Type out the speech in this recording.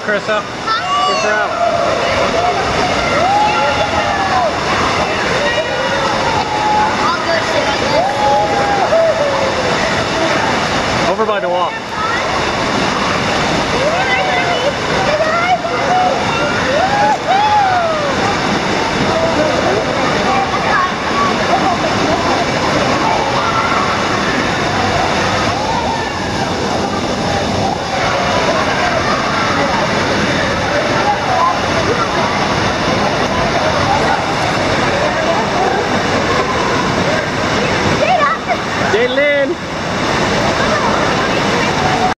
Krista. Huh? Kiss her out. I'll go sit like this. Over by the wall.